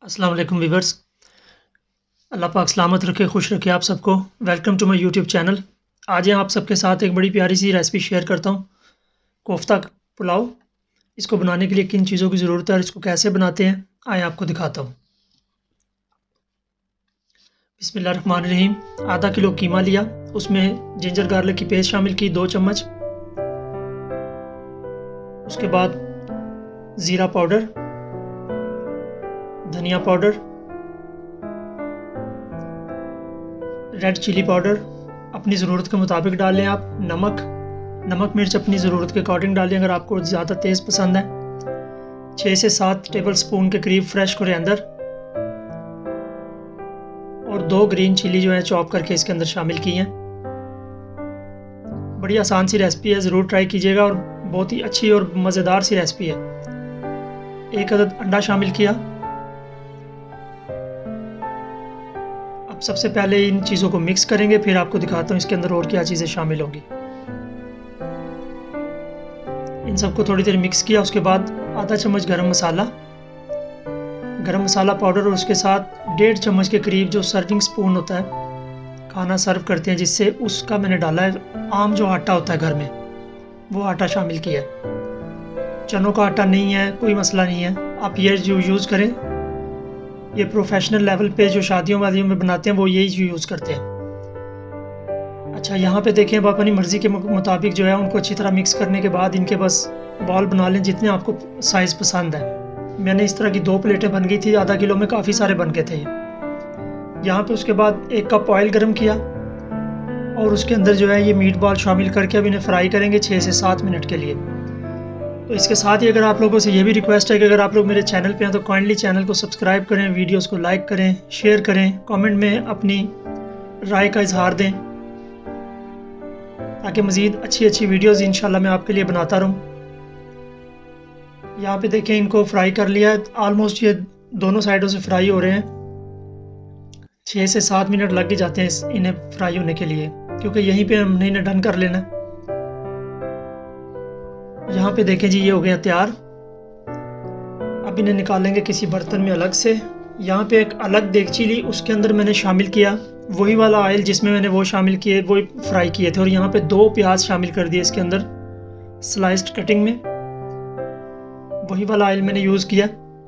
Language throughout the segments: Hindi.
अस्सलाम वालेकुम वीवर्स। अल्लाह पाक सलामत रखे, खुश रखे आप सबको। Welcome to my YouTube channel. आज मैं आप सबके साथ एक बड़ी प्यारी सी रेसिपी शेयर करता हूँ, कोफ्ता पुलाव। इसको बनाने के लिए किन चीज़ों की ज़रूरत है और इसको कैसे बनाते हैं, आए आपको दिखाता हूँ। बिस्मिल्लाहिर्रहमानिर्रहीम। आधा किलो कीमा लिया, उसमें जिंजर गार्लिक की पेस्ट शामिल की 2 चम्मच। उसके बाद ज़ीरा पाउडर, धनिया पाउडर, रेड चिली पाउडर अपनी ज़रूरत के मुताबिक डाल लें आप। नमक मिर्च अपनी ज़रूरत के अकॉर्डिंग डालें अगर आपको ज़्यादा तेज़ पसंद है। 6 से 7 टेबल स्पून के करीब फ्रेश कोरिएंडर और 2 ग्रीन चिली जो है चॉप करके इसके अंदर शामिल की हैं। बड़ी आसान सी रेसिपी है, ज़रूर ट्राई कीजिएगा और बहुत ही अच्छी और मज़ेदार सी रेसिपी है। 1 अदद अंडा शामिल किया। अब सबसे पहले इन चीज़ों को मिक्स करेंगे, फिर आपको दिखाता हूँ इसके अंदर और क्या चीज़ें शामिल होंगी। इन सबको थोड़ी देर मिक्स किया। उसके बाद आधा चम्मच गरम मसाला पाउडर और उसके साथ 1.5 चम्मच के करीब जो सर्विंग स्पून होता है, खाना सर्व करते हैं जिससे, उसका मैंने डाला है। आम जो आटा होता है घर में, वो आटा शामिल किया है। चनों का आटा नहीं है, कोई मसला नहीं है, आप ये जो यूज़ करें। ये प्रोफेशनल लेवल पे जो शादियों वादियों में बनाते हैं वो यही यूज़ करते हैं। अच्छा, यहाँ पे देखें, आप अपनी मर्ज़ी के मुताबिक जो है उनको अच्छी तरह मिक्स करने के बाद इनके बस बॉल बना लें जितने आपको साइज़ पसंद है। मैंने इस तरह की 2 प्लेटें बन गई थी, आधा किलो में काफ़ी सारे बन गए थे। यहाँ पे उसके बाद 1 कप ऑयल गर्म किया और उसके अंदर जो है ये मीट बॉल शामिल करके अब इन्हें फ्राई करेंगे 6 से 7 मिनट के लिए। तो इसके साथ ही अगर आप लोगों से ये भी रिक्वेस्ट है कि अगर आप लोग मेरे चैनल पे हैं तो काइंडली चैनल को सब्सक्राइब करें, वीडियोस को लाइक करें, शेयर करें, कमेंट में अपनी राय का इजहार दें ताकि मज़ीद अच्छी वीडियोस इंशाल्लाह मैं आपके लिए बनाता रहूं। यहाँ पे देखें, इनको फ्राई कर लिया, ऑलमोस्ट ये दोनों साइडों से फ्राई हो रहे हैं। 6 से 7 मिनट लग ही जाते हैं इन्हें फ्राई होने के लिए, क्योंकि यहीं पे हमने इन्हें डन कर लेना है। यहाँ पे देखें जी, ये हो गया तैयार। अब इन्हें निकालेंगे किसी बर्तन में अलग से। यहाँ पे एक अलग देगची ली, उसके अंदर मैंने शामिल किया वही वाला ऑयल जिसमें मैंने वो शामिल किए, वो फ्राई किए थे। और यहाँ पे 2 प्याज शामिल कर दिए इसके अंदर स्लाइस्ड कटिंग में। वही वाला ऑयल मैंने यूज़ किया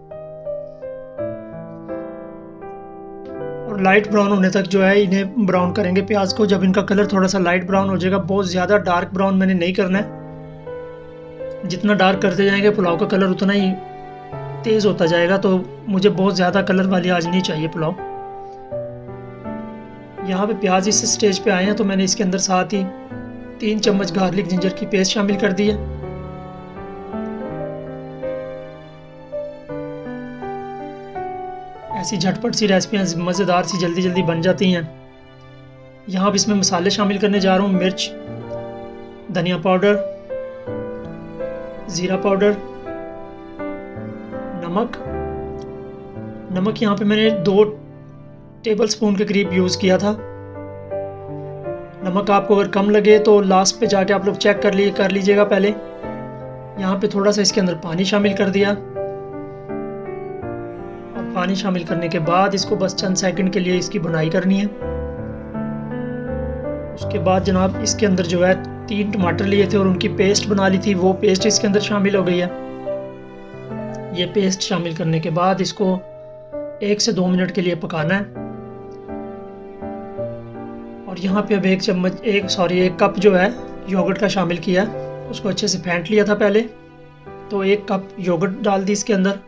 और लाइट ब्राउन होने तक जो है इन्हें ब्राउन करेंगे प्याज को। जब इनका कलर थोड़ा सा लाइट ब्राउन हो जाएगा, बहुत ज़्यादा डार्क ब्राउन मैंने नहीं करना है। जितना डार्क करते जाएंगे पुलाव का कलर उतना ही तेज़ होता जाएगा, तो मुझे बहुत ज़्यादा कलर वाली आज नहीं चाहिए पुलाव। यहाँ पे प्याज इस स्टेज पे आए हैं तो मैंने इसके अंदर साथ ही 3 चम्मच गार्लिक जिंजर की पेस्ट शामिल कर दी है। ऐसी झटपट सी रेसिपियाँ मज़ेदार सी जल्दी बन जाती हैं। यहाँ पे इसमें मसाले शामिल करने जा रहा हूँ। मिर्च, धनिया पाउडर, ज़ीरा पाउडर, नमक यहाँ पे मैंने 2 टेबल स्पून के करीब यूज़ किया था। नमक आपको अगर कम लगे तो लास्ट पे जाके आप लोग चेक कर लीजिएगा पहले। यहाँ पे थोड़ा सा इसके अंदर पानी शामिल कर दिया और पानी शामिल करने के बाद इसको बस चंद सेकंड के लिए इसकी भुनाई करनी है। उसके बाद जनाब इसके अंदर जो है 3 टमाटर लिए थे और उनकी पेस्ट बना ली थी, वो पेस्ट इसके अंदर शामिल हो गई है। ये पेस्ट शामिल करने के बाद इसको 1 से 2 मिनट के लिए पकाना है। और यहाँ पे अब 1 कप जो है योगर्ट का शामिल किया, उसको अच्छे से फेंट लिया था पहले। तो 1 कप योगर्ट डाल दी इसके अंदर।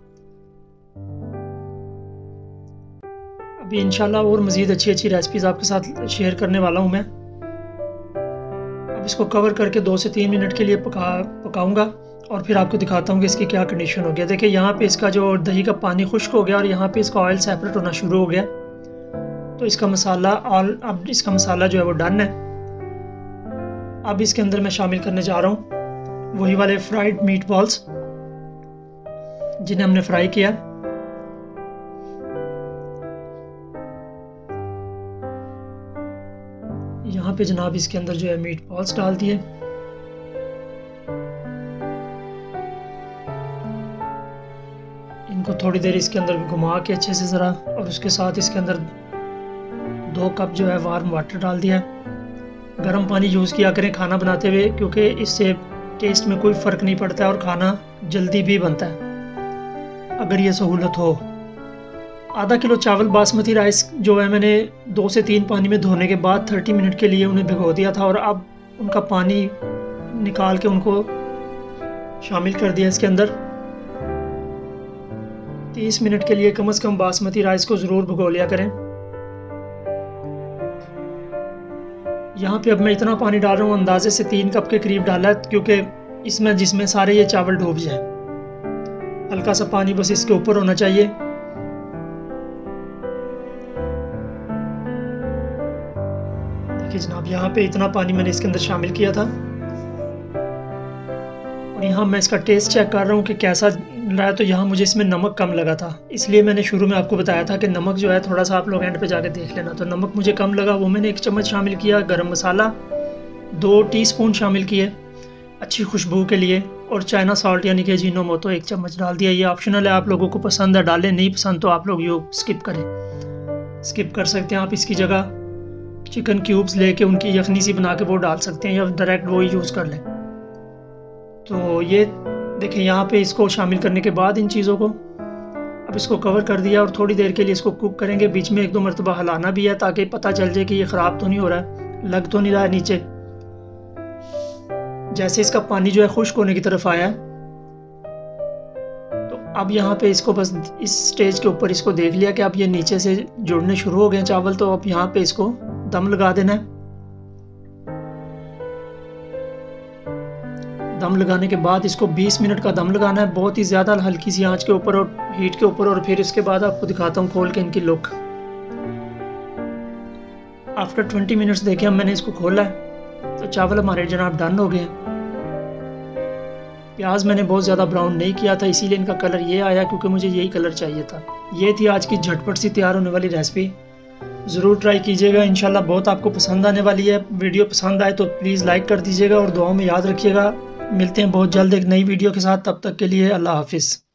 अभी इंशाल्लाह और मज़ीद अच्छी रेसिपीज़ आपके साथ शेयर करने वाला हूँ मैं। अब इसको कवर करके 2 से 3 मिनट के लिए पकाऊंगा और फिर आपको दिखाता हूँ कि इसकी क्या कंडीशन हो गया। देखिए, यहाँ पे इसका जो दही का पानी खुश्क हो गया और यहाँ पे इसका ऑयल सेपरेट होना शुरू हो गया। तो इसका मसाला जो है वो डन है। अब इसके अंदर मैं शामिल करने जा रहा हूँ वही वाले फ्राइड मीट बॉल्स जिन्हें हमने फ्राई किया। यहाँ पे जनाब इसके अंदर जो है मीट बॉल्स डाल दिए। इनको थोड़ी देर इसके अंदर घुमा के अच्छे से ज़रा, और उसके साथ इसके अंदर 2 कप जो है वार्म वाटर डाल दिया है। गर्म पानी यूज़ किया करें खाना बनाते हुए, क्योंकि इससे टेस्ट में कोई फ़र्क नहीं पड़ता है और खाना जल्दी भी बनता है अगर ये सहूलत हो। आधा किलो चावल बासमती राइस जो है मैंने 2 से 3 पानी में धोने के बाद 30 मिनट के लिए उन्हें भिगो दिया था, और अब उनका पानी निकाल के उनको शामिल कर दिया इसके अंदर। 30 मिनट के लिए कम से कम बासमती राइस को ज़रूर भिगो लिया करें। यहाँ पे अब मैं इतना पानी डाल रहा हूँ, अंदाजे से 3 कप के करीब डाला है, क्योंकि इसमें जिसमें सारे ये चावल डूब जाए। हल्का सा पानी बस इसके ऊपर होना चाहिए। देखिए जनाब, यहाँ पे इतना पानी मैंने इसके अंदर शामिल किया था, और यहाँ मैं इसका टेस्ट चेक कर रहा हूँ कि कैसा रहा है। तो यहाँ मुझे इसमें नमक कम लगा था, इसलिए मैंने शुरू में आपको बताया था कि नमक जो है थोड़ा सा आप लोग एंड पे जाके देख लेना। तो नमक मुझे कम लगा, वो मैंने 1 चम्मच शामिल किया। गरम मसाला 2 टीस्पून शामिल किए अच्छी खुशबू के लिए, और चाइना सॉल्ट यानी कि अजीनोमोटो 1 चम्मच डाल दिया। ये ऑप्शनल है, आप लोगों को पसंद है डालें, नहीं पसंद तो आप लोग ये स्किप करें, स्किप कर सकते हैं। आप इसकी जगह चिकन क्यूब्स लेके उनकी यखनी सी बना के वो डाल सकते हैं, या डायरेक्ट वो ही यूज़ कर लें। तो ये देखिए यहाँ पे इसको शामिल करने के बाद इन चीज़ों को अब इसको कवर कर दिया, और थोड़ी देर के लिए इसको कुक करेंगे। बीच में 1-2 मरतबा हिलाना भी है, ताकि पता चल जाए कि ये ख़राब तो नहीं हो रहा है, लग तो नहीं रहा है नीचे। जैसे इसका पानी जो है खुश्क होने की तरफ आया है, तो अब यहाँ पे इसको बस इस स्टेज के ऊपर इसको देख लिया कि अब ये नीचे से जुड़ने शुरू हो गए चावल। तो अब यहाँ पे इसको दम लगा देना है। दम लगाने के बाद इसको 20 मिनट का दम लगाना है, बहुत ही ज़्यादा हल्की सी आंच के ऊपर और हीट के ऊपर। और फिर इसके बाद आपको दिखाता हूँ खोल के इनकी लुक। आफ्टर 20 मिनट्स देखिए अब मैंने इसको खोला है, तो चावल हमारे जनाब डन हो गए। प्याज मैंने बहुत ज़्यादा ब्राउन नहीं किया था, इसीलिए इनका कलर ये आया, क्योंकि मुझे यही कलर चाहिए था। ये थी आज की झटपट सी तैयार होने वाली रेसिपी। ज़रूर ट्राई कीजिएगा, इंशाल्लाह बहुत आपको पसंद आने वाली है। वीडियो पसंद आए तो प्लीज़ लाइक कर दीजिएगा, और दुआओं में याद रखिएगा। मिलते हैं बहुत जल्द एक नई वीडियो के साथ, तब तक के लिए अल्लाह हाफिज़।